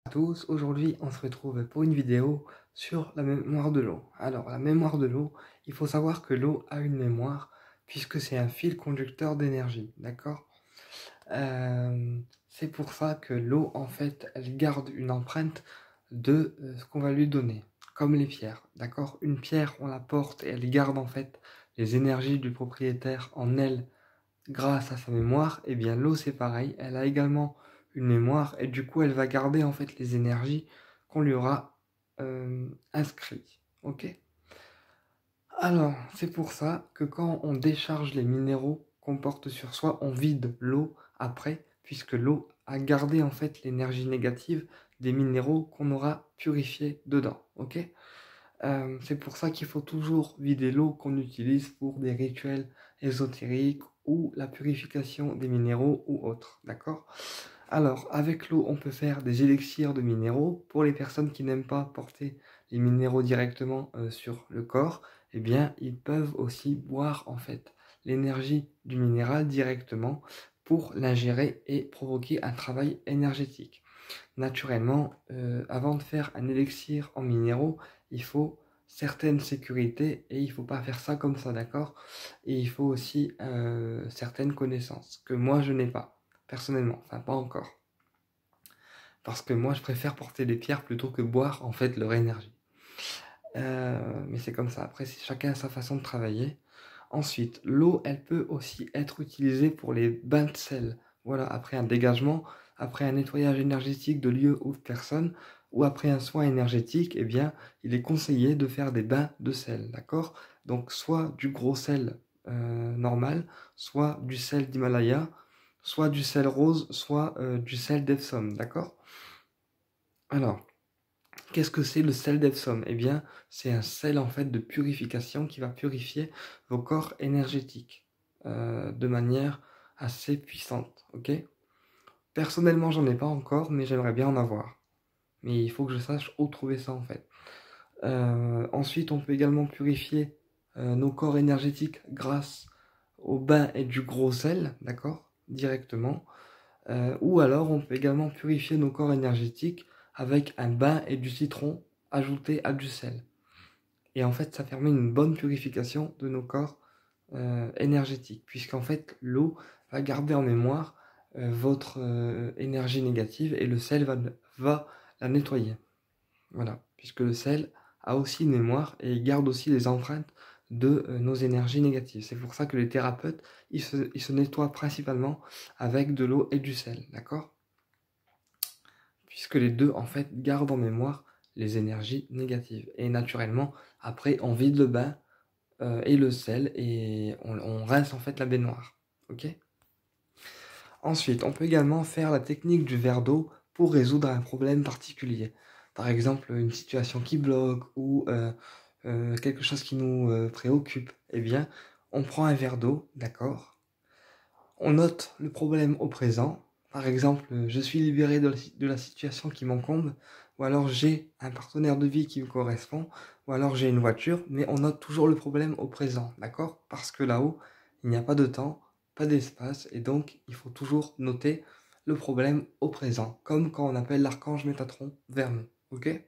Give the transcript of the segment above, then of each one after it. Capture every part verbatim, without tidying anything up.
À tous, aujourd'hui on se retrouve pour une vidéo sur la mémoire de l'eau. Alors la mémoire de l'eau, il faut savoir que l'eau a une mémoire puisque c'est un fil conducteur d'énergie, d'accord. Euh, c'est pour ça que l'eau en fait elle garde une empreinte de euh, ce qu'on va lui donner, comme les pierres, d'accord. Une pierre on la porte et elle garde en fait les énergies du propriétaire en elle grâce à sa mémoire. Et bien l'eau c'est pareil, elle a également une mémoire et du coup elle va garder en fait les énergies qu'on lui aura euh, inscrites. Ok. Alors c'est pour ça que quand on décharge les minéraux qu'on porte sur soi, on vide l'eau après, puisque l'eau a gardé en fait l'énergie négative des minéraux qu'on aura purifiés dedans. Ok. Euh, c'est pour ça qu'il faut toujours vider l'eau qu'on utilise pour des rituels ésotériques ou la purification des minéraux ou autres, d'accord? Alors, avec l'eau, on peut faire des élixirs de minéraux. Pour les personnes qui n'aiment pas porter les minéraux directement euh, sur le corps, eh bien, ils peuvent aussi boire en fait l'énergie du minéral directement pour l'ingérer et provoquer un travail énergétique. Naturellement, euh, avant de faire un élixir en minéraux, il faut certaines sécurités et il ne faut pas faire ça comme ça, d'accord? Et il faut aussi euh, certaines connaissances que moi je n'ai pas, personnellement, enfin pas encore. Parce que moi je préfère porter des pierres plutôt que boire en fait leur énergie. Euh, mais c'est comme ça, après chacun a sa façon de travailler. Ensuite, l'eau, elle peut aussi être utilisée pour les bains de sel. Voilà, après un dégagement, après un nettoyage énergétique de lieux ou de personnes, ou après un soin énergétique, eh bien, il est conseillé de faire des bains de sel, d'accord? Donc, soit du gros sel euh, normal, soit du sel d'Himalaya, soit du sel rose, soit euh, du sel d'Epsom, d'accord? Alors, qu'est-ce que c'est le sel d'Epsom? Eh bien, c'est un sel en fait de purification qui va purifier vos corps énergétiques euh, de manière assez puissante. Ok? Personnellement, j'en ai pas encore, mais j'aimerais bien en avoir. Mais il faut que je sache où trouver ça en fait. Euh, ensuite, on peut également purifier euh, nos corps énergétiques grâce au bain et du gros sel, d'accord? Directement. Euh, ou alors, on peut également purifier nos corps énergétiques avec un bain et du citron ajouté à du sel. Et en fait, ça permet une bonne purification de nos corps euh, énergétiques, puisqu'en fait, l'eau va garder en mémoire euh, votre euh, énergie négative et le sel va, va la nettoyer. Voilà, puisque le sel a aussi une mémoire et il garde aussi les empreintes de euh, nos énergies négatives. C'est pour ça que les thérapeutes, ils se, ils se nettoient principalement avec de l'eau et du sel, d'accord? Puisque les deux, en fait, gardent en mémoire les énergies négatives. Et naturellement, après, on vide le bain euh, et le sel et on, on rince en fait la baignoire. Ok? Ensuite, on peut également faire la technique du verre d'eau pour résoudre un problème particulier. Par exemple, une situation qui bloque ou euh, euh, quelque chose qui nous euh, préoccupe. Eh bien, on prend un verre d'eau, d'accord? On note le problème au présent. Par exemple, je suis libéré de la, de la situation qui m'encombe, ou alors j'ai un partenaire de vie qui me correspond, ou alors j'ai une voiture, mais on note toujours le problème au présent, d'accord? Parce que là-haut, il n'y a pas de temps, pas d'espace, et donc il faut toujours noter le problème au présent, comme quand on appelle l'archange Métatron vers nous, ok?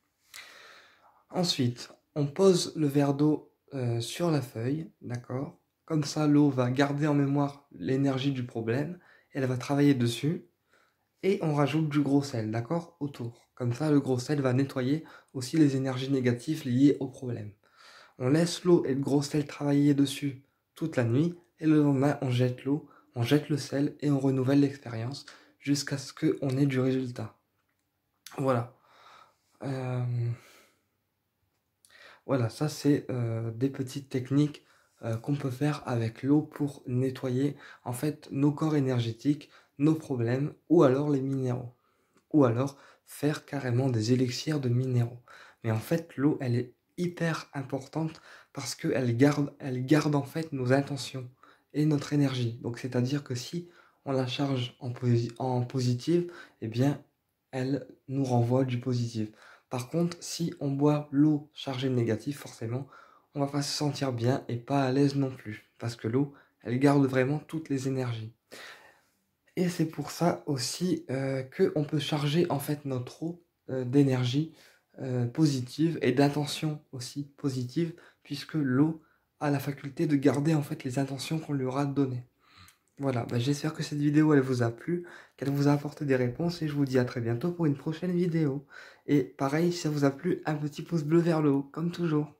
Ensuite, on pose le verre d'eau euh, sur la feuille, d'accord? Comme ça, l'eau va garder en mémoire l'énergie du problème, elle va travailler dessus, et on rajoute du gros sel, d'accord? Autour. Comme ça, le gros sel va nettoyer aussi les énergies négatives liées au problème. On laisse l'eau et le gros sel travailler dessus toute la nuit, et le lendemain, on jette l'eau, on jette le sel, et on renouvelle l'expérience jusqu'à ce qu'on ait du résultat. Voilà. Euh... Voilà, ça c'est euh, des petites techniques euh, qu'on peut faire avec l'eau pour nettoyer en fait nos corps énergétiques, nos problèmes ou alors les minéraux. Ou alors faire carrément des élixirs de minéraux. Mais en fait, l'eau, elle est hyper importante parce qu'elle garde, elle garde en fait nos intentions et notre énergie. Donc c'est-à-dire que si on la charge en, posi en positive, eh bien, elle nous renvoie du positif. Par contre, si on boit l'eau chargée de négatif, forcément, on va pas se sentir bien et pas à l'aise non plus. Parce que l'eau, elle garde vraiment toutes les énergies. Et c'est pour ça aussi euh, qu'on peut charger en fait notre eau euh, d'énergie euh, positive et d'intention aussi positive, puisque l'eau a la faculté de garder en fait les intentions qu'on lui aura données. Voilà, bah, j'espère que cette vidéo elle vous a plu, qu'elle vous a apporté des réponses et je vous dis à très bientôt pour une prochaine vidéo. Et pareil, si ça vous a plu, un petit pouce bleu vers le haut, comme toujours.